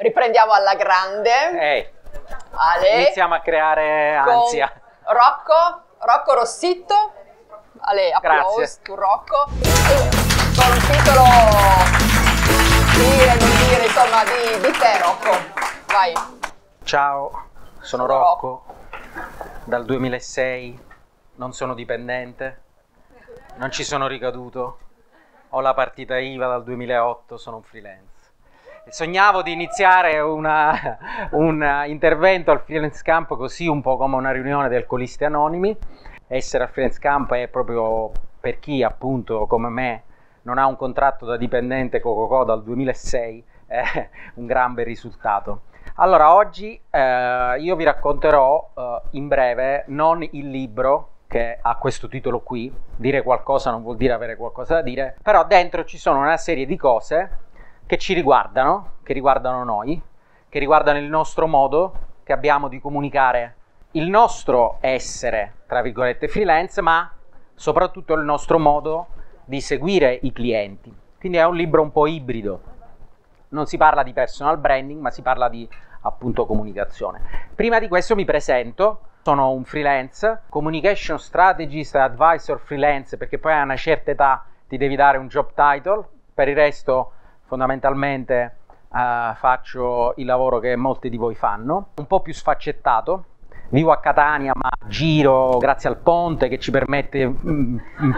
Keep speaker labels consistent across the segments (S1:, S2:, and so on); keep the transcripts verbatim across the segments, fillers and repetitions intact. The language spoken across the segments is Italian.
S1: Riprendiamo alla grande.
S2: Ehi,
S1: Ale.
S2: iniziamo a creare ansia.
S1: Con Rocco, Rocco Rossitto. Ale, applausi
S2: Grazie.
S1: tu Rocco. Con un titolo, dire, non dire, insomma, di, di te Rocco. Vai.
S2: Ciao, sono
S1: Sono
S2: Rocco. Dal duemilasei non sono dipendente, non ci sono ricaduto. Ho la partita I V A dal duemilaotto, sono un freelance. Sognavo di iniziare una, un intervento al Freelance Camp così, un po' come una riunione di alcolisti anonimi. Essere al Freelance Camp è proprio per chi, appunto, come me, non ha un contratto da dipendente Coca-Cola dal duemilasei, è un gran bel risultato. Allora, oggi eh, io vi racconterò eh, in breve non il libro che ha questo titolo qui. Dire qualcosa non vuol dire avere qualcosa da dire, però dentro ci sono una serie di cose che ci riguardano, che riguardano noi, che riguardano il nostro modo che abbiamo di comunicare il nostro essere, tra virgolette, freelance, ma soprattutto il nostro modo di seguire i clienti. Quindi è un libro un po' ibrido. Non si parla di personal branding, ma si parla di, appunto, comunicazione. Prima di questo mi presento. Sono un freelance, communication strategist, advisor freelance, perché poi a una certa età ti devi dare un job title. Per il resto fondamentalmente uh, faccio il lavoro che molti di voi fanno, un po' più sfaccettato. Vivo a Catania, ma giro grazie al ponte che ci permette in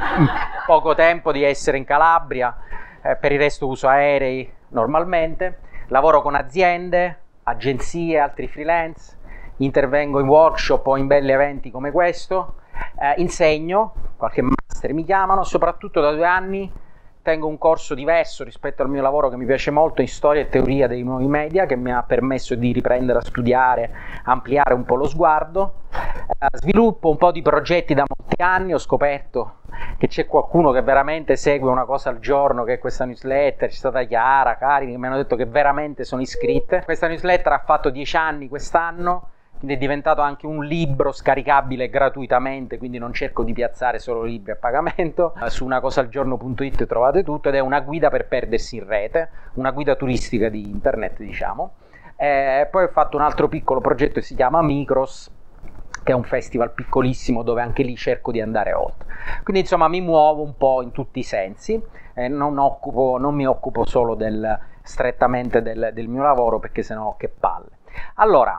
S2: poco tempo di essere in Calabria. Eh, per il resto uso aerei normalmente. Lavoro con aziende, agenzie, altri freelance. Intervengo in workshop o in belli eventi come questo. Eh, insegno, qualche master mi chiamano. Soprattutto da due anni tengo un corso diverso rispetto al mio lavoro che mi piace molto, in storia e teoria dei nuovi media, che mi ha permesso di riprendere a studiare, ampliare un po' lo sguardo. Eh, sviluppo un po' di progetti da molti anni. Ho scoperto che c'è qualcuno che veramente segue una cosa al giorno, che è questa newsletter. C'è stata Chiara, Cari, che mi hanno detto che veramente sono iscritte. Questa newsletter ha fatto dieci anni quest'anno, quindi è diventato anche un libro scaricabile gratuitamente, quindi non cerco di piazzare solo libri a pagamento. Su unacosalgiorno punto it trovate tutto, ed è una guida per perdersi in rete, una guida turistica di internet, diciamo. E poi ho fatto un altro piccolo progetto che si chiama Micros, che è un festival piccolissimo dove anche lì cerco di andare oltre. Quindi insomma mi muovo un po' in tutti i sensi, eh, non, occupo, non mi occupo solo del, strettamente del, del mio lavoro, perché sennò che palle. Allora,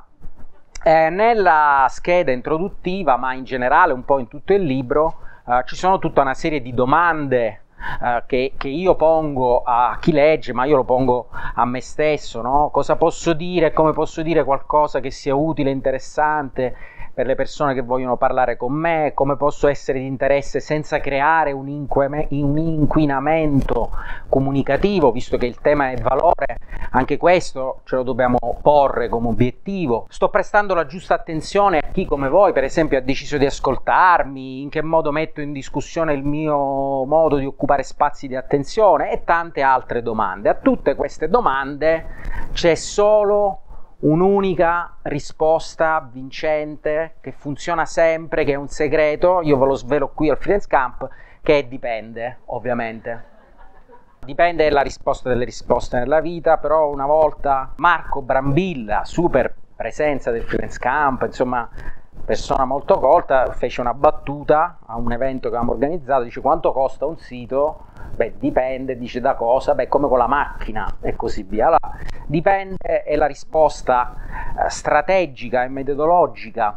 S2: Eh, nella scheda introduttiva, ma in generale un po' in tutto il libro, eh, ci sono tutta una serie di domande eh, che, che io pongo a chi legge, ma io lo pongo a me stesso, no? Cosa posso dire, come posso dire qualcosa che sia utile e interessante per le persone che vogliono parlare con me, come posso essere di interesse senza creare un, inque- un inquinamento comunicativo, visto che il tema è valore. Anche questo ce lo dobbiamo porre come obiettivo. Sto prestando la giusta attenzione a chi come voi, per esempio, ha deciso di ascoltarmi, in che modo metto in discussione il mio modo di occupare spazi di attenzione e tante altre domande. A tutte queste domande c'è solo un'unica risposta vincente, che funziona sempre, che è un segreto. Io ve lo svelo qui al Freelance Camp, che è dipende, ovviamente. Dipende è la risposta delle risposte nella vita, però una volta Marco Brambilla, super presenza del Freelance Camp, insomma persona molto colta, fece una battuta a un evento che avevamo organizzato, dice: quanto costa un sito? Beh, dipende, dice da cosa? Beh, come con la macchina e così via. Allora, dipende è la risposta eh, strategica e metodologica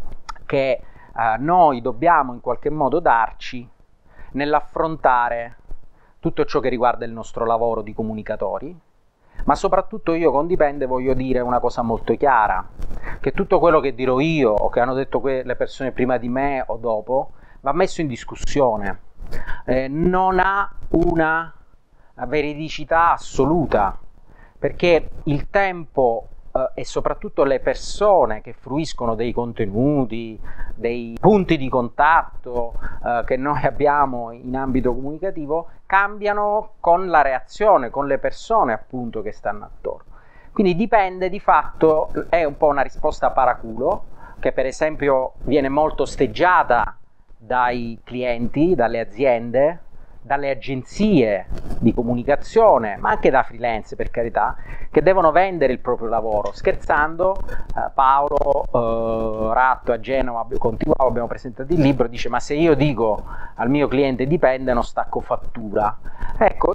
S2: che eh, noi dobbiamo in qualche modo darci nell'affrontare tutto ciò che riguarda il nostro lavoro di comunicatori. Ma soprattutto io con dipende voglio dire una cosa molto chiara, che tutto quello che dirò io o che hanno detto le persone prima di me o dopo va messo in discussione, eh, non ha una veridicità assoluta, perché il tempo eh, e soprattutto le persone che fruiscono dei contenuti, dei punti di contatto eh, che noi abbiamo in ambito comunicativo cambiano con la reazione, con le persone appunto che stanno attorno. Quindi dipende, di fatto è un po' una risposta paraculo, che per esempio viene molto osteggiata dai clienti, dalle aziende, dalle agenzie di comunicazione, ma anche da freelance, per carità, che devono vendere il proprio lavoro. Scherzando, eh, Paolo eh, Ratto a Genova, con Tivao abbiamo presentato il libro, dice: ma se io dico al mio cliente dipende, non stacco fattura. Ecco,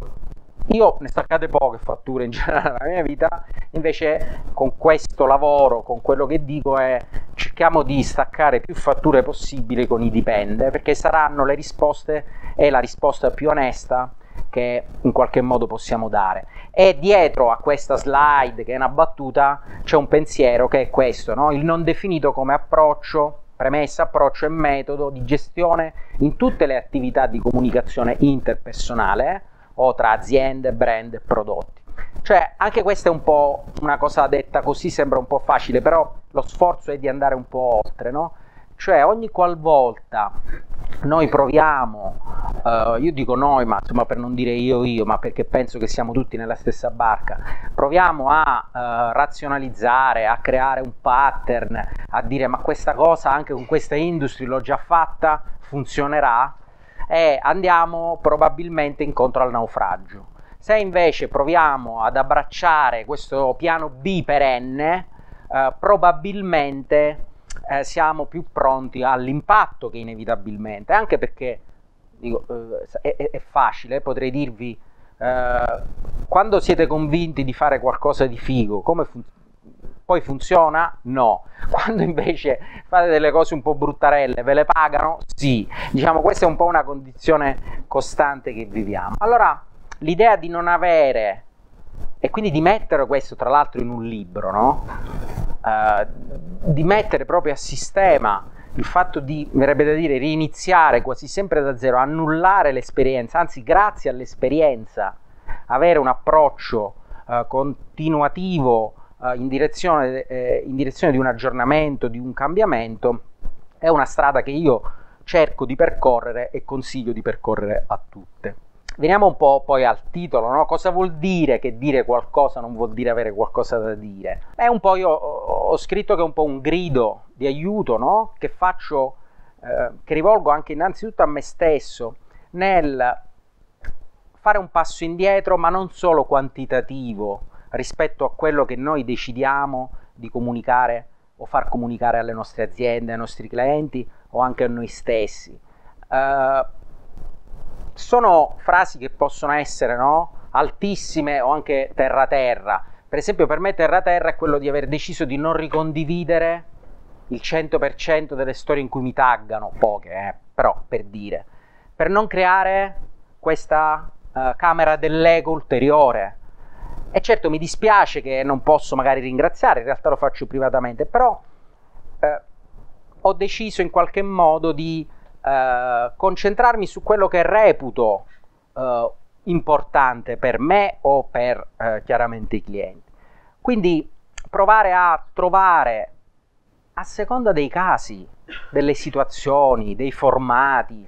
S2: io ne staccate poche fatture in generale nella mia vita, invece con questo lavoro, con quello che dico, è cerchiamo di staccare più fatture possibile con i dipende, perché saranno le risposte e la risposta più onesta che in qualche modo possiamo dare. E dietro a questa slide, che è una battuta, c'è un pensiero che è questo, no? Il non definito come approccio, premessa, approccio e metodo di gestione in tutte le attività di comunicazione interpersonale, eh? o tra aziende, brand e prodotti. Cioè, anche questa è un po' una cosa detta così, sembra un po' facile, però lo sforzo è di andare un po' oltre, no? Cioè, ogni qualvolta noi proviamo, uh, io dico noi, ma insomma per non dire io io, ma perché penso che siamo tutti nella stessa barca, proviamo a uh, razionalizzare, a creare un pattern, a dire ma questa cosa anche con questa industry l'ho già fatta, funzionerà, e andiamo probabilmente incontro al naufragio. Se invece proviamo ad abbracciare questo piano B perenne, eh, probabilmente eh, siamo più pronti all'impatto che inevitabilmente, anche perché dico, eh, è, è facile, potrei dirvi, eh, quando siete convinti di fare qualcosa di figo, come funziona? Poi funziona? No. Quando invece fate delle cose un po' bruttarelle, ve le pagano? Sì. Diciamo, questa è un po' una condizione costante che viviamo. Allora, l'idea di non avere, e quindi di mettere questo tra l'altro in un libro, no? Uh, di mettere proprio a sistema il fatto di, verrebbe da dire, reiniziare quasi sempre da zero, annullare l'esperienza, anzi grazie all'esperienza, avere un approccio uh, continuativo In direzione, eh, in direzione di un aggiornamento, di un cambiamento, è una strada che io cerco di percorrere e consiglio di percorrere a tutte. Veniamo un po' poi al titolo, no? Cosa vuol dire che dire qualcosa non vuol dire avere qualcosa da dire? È un po', io ho scritto che è un po' un grido di aiuto, no? Che faccio, eh, che rivolgo anche innanzitutto a me stesso, nel fare un passo indietro, ma non solo quantitativo, rispetto a quello che noi decidiamo di comunicare o far comunicare alle nostre aziende, ai nostri clienti o anche a noi stessi. Uh, sono frasi che possono essere, no, altissime o anche terra-terra. Per esempio, per me terra-terra è quello di aver deciso di non ricondividere il cento per cento delle storie in cui mi taggano, poche, eh, però per dire, per non creare questa uh, camera dell'ego ulteriore. E certo mi dispiace che non posso magari ringraziare, in realtà lo faccio privatamente, però eh, ho deciso in qualche modo di eh, concentrarmi su quello che reputo eh, importante per me o per eh, chiaramente i clienti. Quindi provare a trovare, a seconda dei casi, delle situazioni, dei formati,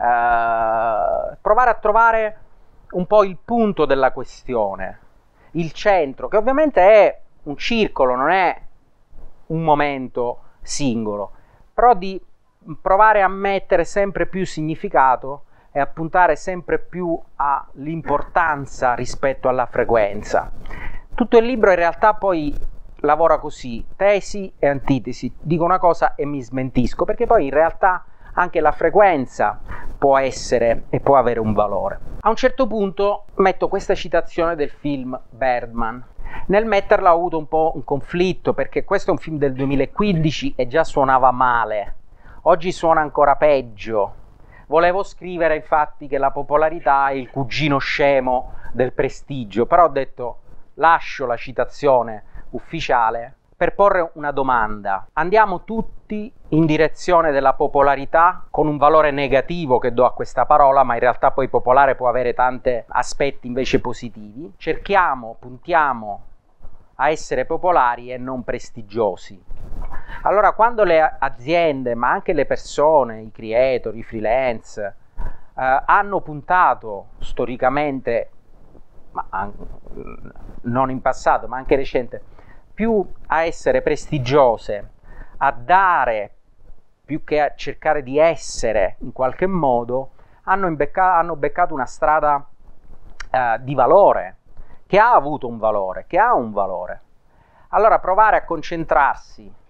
S2: eh, provare a trovare un po' il punto della questione, il centro, che ovviamente è un circolo, non è un momento singolo, però di provare a mettere sempre più significato e a puntare sempre più all'importanza rispetto alla frequenza. Tutto il libro in realtà poi lavora così, tesi e antitesi, dico una cosa e mi smentisco, perché poi in realtà anche la frequenza può essere e può avere un valore. A un certo punto metto questa citazione del film Birdman. Nel metterla ho avuto un po' un conflitto, perché questo è un film del duemilaquindici e già suonava male. Oggi suona ancora peggio. Volevo scrivere infatti che la popolarità è il cugino scemo del prestigio, però ho detto lascio la citazione ufficiale per porre una domanda. Andiamo tutti in direzione della popolarità con un valore negativo che do a questa parola, ma in realtà poi popolare può avere tanti aspetti invece positivi. Cerchiamo, puntiamo a essere popolari e non prestigiosi. Allora, quando le aziende, ma anche le persone, i creator, i freelance, eh, hanno puntato storicamente, ma an- non in passato, ma anche recente, più a essere prestigiose, a dare più che a cercare di essere in qualche modo, hanno, imbecca- hanno beccato una strada eh, di valore, che ha avuto un valore, che ha un valore. Allora provare a concentrarsi eh,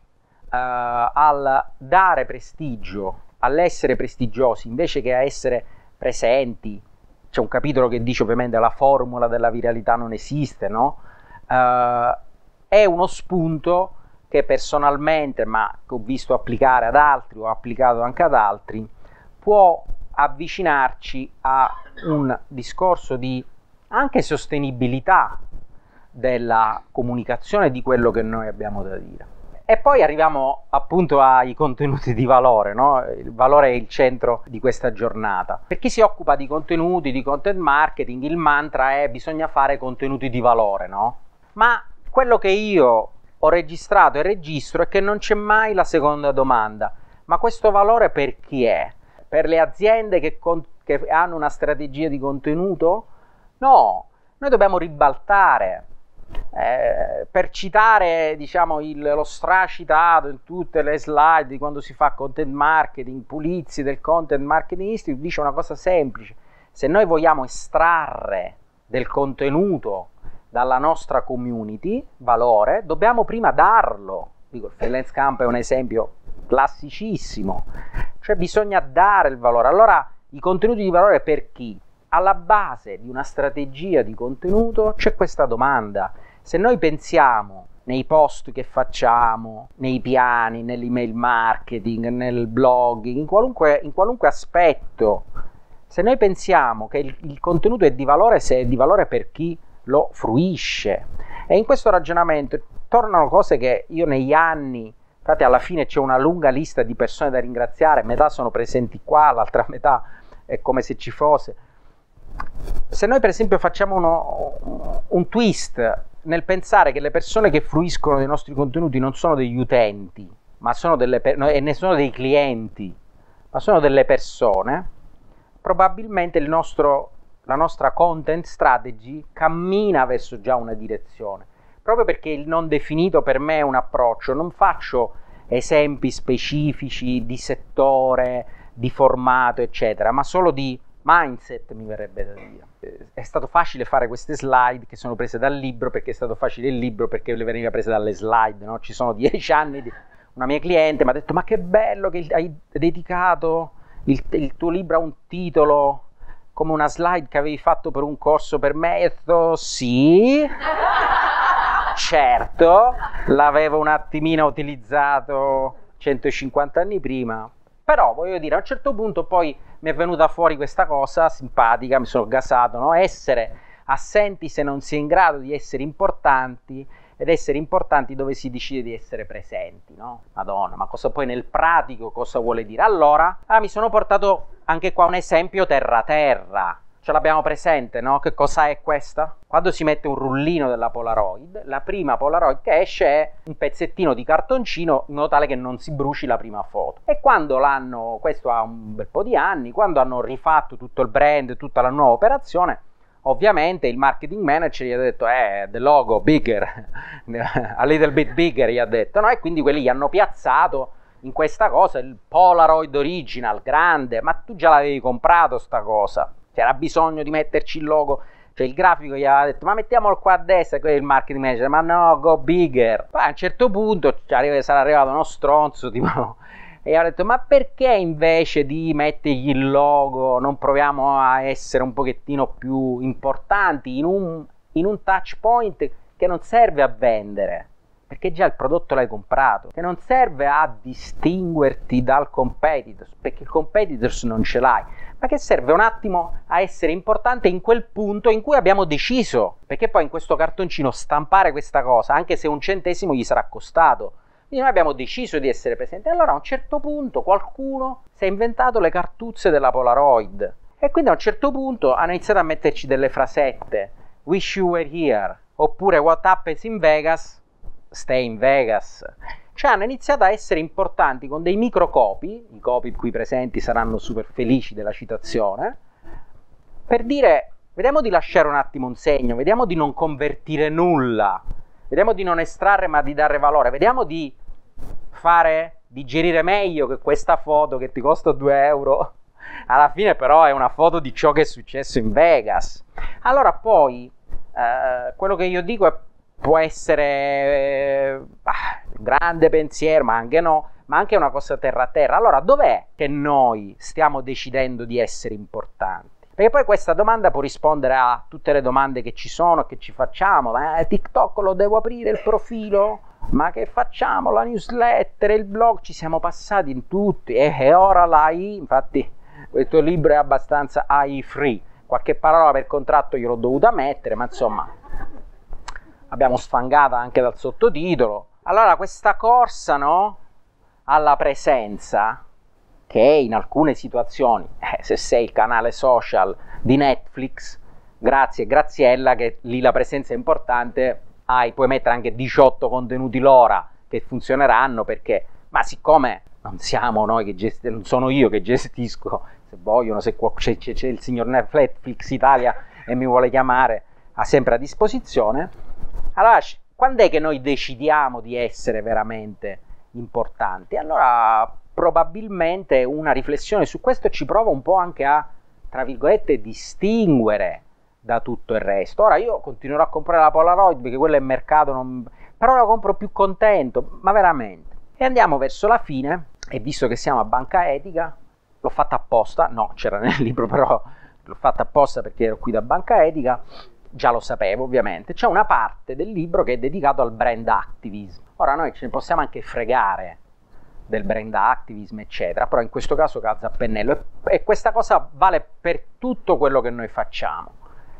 S2: al dare prestigio, all'essere prestigiosi, invece che a essere presenti. C'è un capitolo che dice ovviamente la formula della viralità non esiste, no? Uh, è uno spunto che personalmente, ma che ho visto applicare ad altri, ho applicato anche ad altri, può avvicinarci a un discorso di anche sostenibilità della comunicazione di quello che noi abbiamo da dire. E poi arriviamo appunto ai contenuti di valore, no? Il valore è il centro di questa giornata. Per chi si occupa di contenuti, di content marketing, il mantra è bisogna fare contenuti di valore, no? Ma quello che io ho registrato e registro è che non c'è mai la seconda domanda. Ma questo valore per chi è? Per le aziende che, con- che hanno una strategia di contenuto? No, noi dobbiamo ribaltare. Eh, per citare, diciamo, il, lo stracitato in tutte le slide di quando si fa content marketing, Pulizzi del Content Marketing Institute dice una cosa semplice: se noi vogliamo estrarre del contenuto dalla nostra community valore, dobbiamo prima darlo. Dico, il Freelance Camp è un esempio classicissimo, cioè bisogna dare il valore. Allora, i contenuti di valore per chi? Alla base di una strategia di contenuto c'è questa domanda. Se noi pensiamo nei post che facciamo, nei piani, nell'email marketing, nel blogging, in qualunque, in qualunque aspetto, se noi pensiamo che il, il contenuto è di valore, se è di valore per chi lo fruisce. E in questo ragionamento tornano cose che io negli anni, infatti alla fine c'è una lunga lista di persone da ringraziare, metà sono presenti qua, l'altra metà è come se ci fosse. Se noi per esempio facciamo uno, un twist nel pensare che le persone che fruiscono dei nostri contenuti non sono degli utenti, ma sono delle per- no, e ne sono dei clienti, ma sono delle persone, probabilmente il nostro, la nostra content strategy cammina verso già una direzione. Proprio perché il non definito per me è un approccio, non faccio esempi specifici di settore, di formato, eccetera, ma solo di mindset, mi verrebbe da dire. È stato facile fare queste slide che sono prese dal libro, perché è stato facile il libro perché le veniva prese dalle slide, no? Ci sono dieci anni di... Una mia cliente mi ha detto: ma che bello che hai dedicato il, il tuo libro a un titolo come una slide che avevi fatto per un corso per me. E ho detto sì, certo, l'avevo un attimino utilizzato centocinquanta anni prima, però voglio dire, a un certo punto poi mi è venuta fuori questa cosa simpatica, mi sono gasato, no? Essere assenti se non si è in grado di essere importanti, ed essere importanti dove si decide di essere presenti, no? Madonna, ma cosa poi nel pratico cosa vuole dire? Allora, ah, mi sono portato anche qua un esempio terra-terra. Ce l'abbiamo presente, no? Che cosa è questa? Quando si mette un rullino della Polaroid, la prima Polaroid che esce è un pezzettino di cartoncino in modo tale che non si bruci la prima foto. E quando l'hanno, questo ha un bel po' di anni, quando hanno rifatto tutto il brand, tutta la nuova operazione, ovviamente il marketing manager gli ha detto eh, the logo bigger, a little bit bigger gli ha detto, no? E quindi quelli gli hanno piazzato in questa cosa il Polaroid original, grande, ma tu già l'avevi comprato sta cosa. C'era bisogno di metterci il logo, cioè il grafico gli aveva detto ma mettiamolo qua a destra, quello è il marketing manager, ma no, go bigger. Poi a un certo punto sarà arrivato uno stronzo tipo, e gli ha detto ma perché invece di mettergli il logo non proviamo a essere un pochettino più importanti in un, in un touch point che non serve a vendere, perché già il prodotto l'hai comprato, che non serve a distinguerti dal competitors, perché il competitors non ce l'hai, ma che serve un attimo a essere importante in quel punto in cui abbiamo deciso, perché poi in questo cartoncino stampare questa cosa, anche se un centesimo gli sarà costato, quindi noi abbiamo deciso di essere presenti. Allora a un certo punto qualcuno si è inventato le cartuzze della Polaroid, e quindi a un certo punto hanno iniziato a metterci delle frasette, wish you were here, oppure what happens in Vegas, stay in Vegas. Cioè hanno iniziato a essere importanti con dei micro copy, i copy qui presenti saranno super felici della citazione, per dire vediamo di lasciare un attimo un segno, vediamo di non convertire nulla, vediamo di non estrarre ma di dare valore, vediamo di fare digerire meglio che questa foto che ti costa due euro alla fine però è una foto di ciò che è successo in Vegas. Allora poi eh, quello che io dico è, può essere eh, un grande pensiero, ma anche no, ma anche una cosa terra a terra. Allora dov'è che noi stiamo decidendo di essere importanti? Perché poi questa domanda può rispondere a tutte le domande che ci sono, che ci facciamo. Ma TikTok lo devo aprire il profilo? Ma che facciamo? La newsletter, il blog? Ci siamo passati in tutti. E, e ora l'A I, infatti questo libro è abbastanza A I free. Qualche parola per contratto gliel'ho dovuta mettere, ma insomma abbiamo sfangata anche dal sottotitolo. Allora questa corsa, no, alla presenza, che in alcune situazioni, eh, se sei il canale social di Netflix, grazie Graziella, che lì la presenza è importante, hai, puoi mettere anche diciotto contenuti l'ora che funzioneranno, perché, ma siccome non siamo noi che gestiscono, non sono io che gestisco, se vogliono, se c'è, c'è, c'è il signor Netflix Italia e mi vuole chiamare, ha sempre a disposizione. Allora, quando è che noi decidiamo di essere veramente importanti? Allora, probabilmente una riflessione su questo ci prova un po' anche a, tra virgolette, distinguere da tutto il resto. Ora io continuerò a comprare la Polaroid perché quello è mercato, non... però la compro più contento, ma veramente. E andiamo verso la fine, e visto che siamo a Banca Etica, l'ho fatta apposta, no, c'era nel libro, però l'ho fatta apposta perché ero qui da Banca Etica, già lo sapevo ovviamente, c'è una parte del libro che è dedicato al brand activism. Ora noi ce ne possiamo anche fregare del brand activism eccetera, però in questo caso calza a pennello, e, e questa cosa vale per tutto quello che noi facciamo.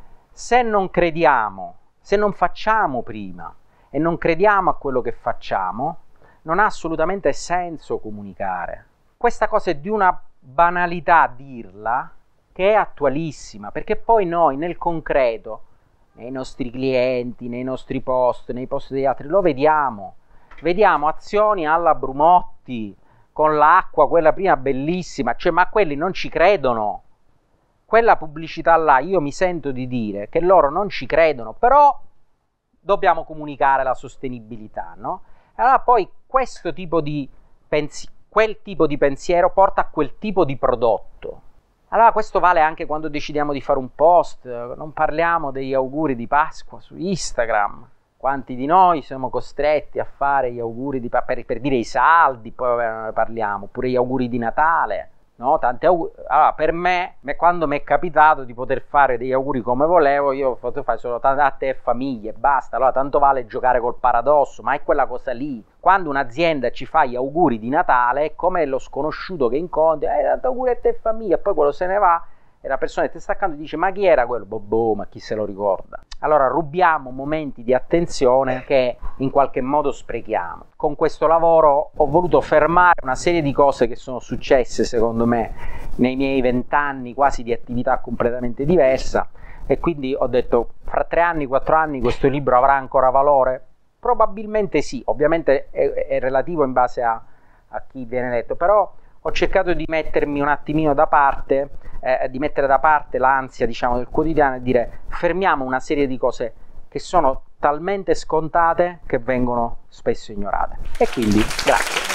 S2: Se non crediamo, se non facciamo prima e non crediamo a quello che facciamo, non ha assolutamente senso comunicare. Questa cosa è di una banalità dirla, che è attualissima, perché poi noi nel concreto, nei nostri clienti, nei nostri post, nei post degli altri, lo vediamo. Vediamo azioni alla Brumotti, con l'acqua, quella prima bellissima, cioè, ma quelli non ci credono. Quella pubblicità là, io mi sento di dire che loro non ci credono, però dobbiamo comunicare la sostenibilità, no? Allora poi questo tipo di pensiero, quel tipo di pensiero porta a quel tipo di prodotto. Allora questo vale anche quando decidiamo di fare un post, non parliamo degli auguri di Pasqua su Instagram. Quanti di noi siamo costretti a fare gli auguri di, per, per dire i saldi, poi ne parliamo, oppure gli auguri di Natale, no? Tanti auguri. Allora, per me, me, quando mi è capitato di poter fare degli auguri come volevo, io ho fatto fare solo a te e famiglie, basta. Allora, tanto vale giocare col paradosso, ma è quella cosa lì. Quando un'azienda ci fa gli auguri di Natale, è come lo sconosciuto che incontri, eh, tanto auguri a te e famiglia, e poi quello se ne va, e la persona che ti sta accanto dice, ma chi era quello? Boh, boh, ma chi se lo ricorda? Allora rubiamo momenti di attenzione che in qualche modo sprechiamo. Con questo lavoro ho voluto fermare una serie di cose che sono successe, secondo me, nei miei vent'anni quasi di attività completamente diversa, e quindi ho detto, fra tre anni, quattro anni questo libro avrà ancora valore? Probabilmente sì, ovviamente è, è relativo in base a, a chi viene letto, però ho cercato di mettermi un attimino da parte, eh, di mettere da parte l'ansia, diciamo, del quotidiano, e dire fermiamo una serie di cose che sono talmente scontate che vengono spesso ignorate. E quindi grazie.